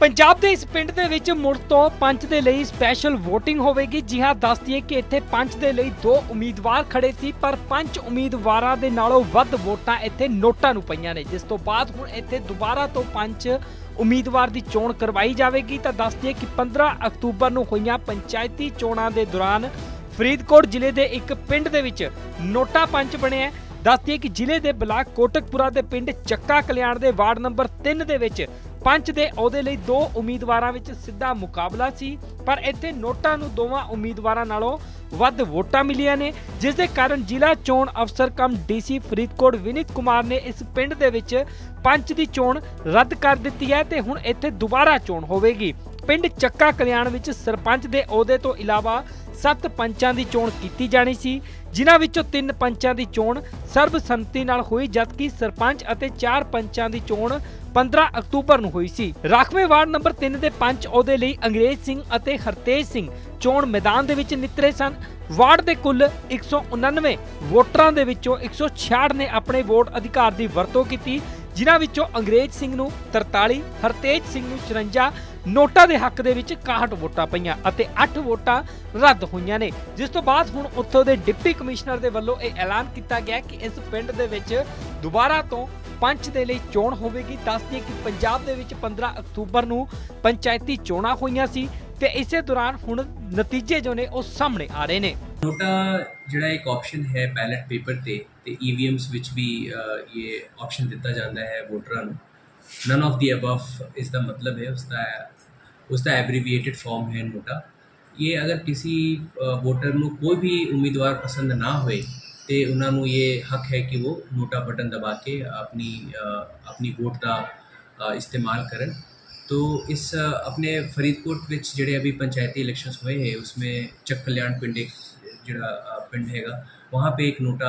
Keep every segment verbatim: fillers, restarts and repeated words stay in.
पंजाब के इस पिंड दे विच मुड़ तो पंच दे लई स्पैशल वोटिंग होवेगी। जी हाँ, दस दिए कि इत्थे पंच दे लई दो उम्मीदवार खड़े सी, पर पंच उम्मीदवारां दे नालों वध वोटां इत्थे नोटां नूं पईयां ने, जिस तो बाद हुण इत्थे दुबारा तो पंच उम्मीदवार की चोण करवाई जाएगी। तो दस दिए कि पंद्रह अक्तूबर नूं होईयां पंचायती चोणां दे दौरान फरीदकोट जिले के एक पिंड दे विच नोटा पंच बने है। दस दिए कि जिले के ब्लाक कोटकपुरा के पिंड चक्का कल्याण के वार्ड नंबर तीन दे विच पंच दे अहुदे लई दो उम्मीदवारां विच सिद्धा मुकाबला सी, पर इत्थे नोटां नूं दोवां उम्मीदवारां नालों वध वोटां मिलियां ने, जिस दे कारण जिला चोण अफसर कम डीसी फरीदकोट विनीत कुमार ने इस पिंड दे विच पंच दी चोण रद्द कर दित्ती है ते हुण इत्थे दुबारा चोण होवेगी। पिंड चक्का कल्याण विच सरपंच दे अहुदे तो इलावा सत्त पंचां दी चोण कीती जानी सी, जिन्हां विचों तीन पंचां दी चोण सर्बसम्मति नाल होई, जबकि सरपंच अते चार पंचां दी चोण पंद्रह अक्तूबर नूं हुई सी। राखवें वार्ड नंबर तीन दे पंच अहुदे लई अंग्रेज सिंह अते हरतेज सिंह चोण मैदान दे विच नितरे सन। वार्ड दे कुल एक सौ उनानवे वोटरां दे विचों एक सौ छियाठ ने अपने वोट अधिकार की वरतों की, जिन्हां विचों अंग्रेज सिंह नूं तरताली, हरतेज सिंह नूं चुरंजा, नोटा दे हक दे विच इकाहठ वोटां पईयां अते अठ वोटां रद्द होईयां ने। जिस तो बाद हुण उत्थों दे डिप्टी कमिश्नर दे वल्लों यह ऐलान किया गया कि इस पिंड दे विच दुबारा तो पंच दे लई चोण होवेगी। दस दिए कि पंजाब दे विच पंद्रह अक्तूबर नूं पंचायती चोणां होईयां सी ते इसे दौरान हुण नतीजे जो ने वो सामने आ रहे ने। नोटा जिहड़ा एक ऑप्शन है बैलेट पेपर ते ते ईवीएम्स विच भी ये ऑप्शन दिता जाता है वोटरां नूं। नन ऑफ दी अबव इसका मतलब है, उसका उसका एब्रीविएटेड फॉर्म है नोटा। ये अगर किसी वोटर नूं कोई भी उम्मीदवार पसंद ना होए तो उन्होंने ये हक है कि वो नोटा बटन दबा के अपनी अपनी वोट का इस्तेमाल करें। तो इस अपने फरीदकोट विच जिहड़े अभी पंचायती इलैक्शंस हुए हैं उसमें चक कल्याण पिंड एक जिहड़ा पिंड हैगा, वहाँ पे एक नोटा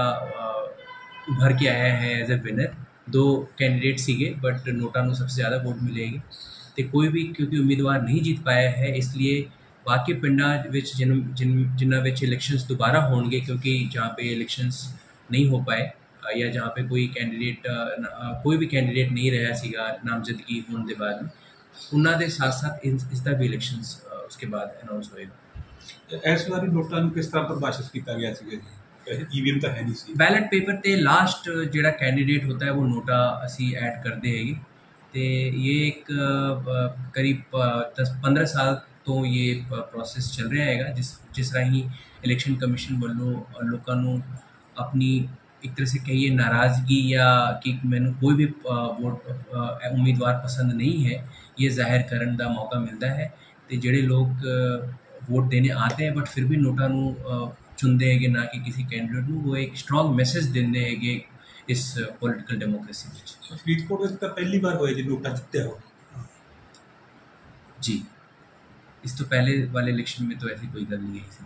उभर के आया है एज ए विनर। दो कैंडिडेट सीगे बट नोटा नूं सबसे ज़्यादा वोट मिलेगी तो कोई भी क्योंकि उम्मीदवार नहीं जीत पाया है, इसलिए बाकी पिंडां विच जिन जिन जिन्हां विच इलैक्शंस दोबारा होणगे, क्योंकि जहाँ पे इलैक्शंस नहीं हो पाए या जहाँ पे कोई कैंडिडेट कोई भी कैंडिडेट नहीं रहा सीगा नामजदगी होने के बाद, उन्हां दे साथ साथ इसका भी इलैक्शंस उसके बाद अनाउंस होएगा। इस बार नोटां नूं किस तरह परिभाषित किया गया सीगा जी? ईवीएम तो है नहीं सी, बैलेट पेपर ते लास्ट जिहड़ा कैंडिडेट होता है वो नोटा असी ऐड करते हैं। तो ये एक करीब दस पंद्रह साल तो ये प्रोसेस चल रहा है, जिस जिस राही इलैक्शन कमीशन वालों लोगों को अपनी एक तरह से कहिए नाराज़गी या कि मैंने कोई भी वोट उम्मीदवार पसंद नहीं है, ये जाहिर करने का मौका मिलता है। तो जोड़े लोग वोट देने आते हैं बट फिर भी नोटा नूं चुनते हैं ना कि किसी कैंडिडेट नूं, वो एक स्ट्रॉन्ग मैसेज देंदे है इस पॉलिटिकल डेमोक्रेसी में। फरीदकोट में तो पहली बार होया जी नोटा जितया हो जी, इस तो पहले वाले इलेक्शन में तो ऐसी कोई गल नहीं है।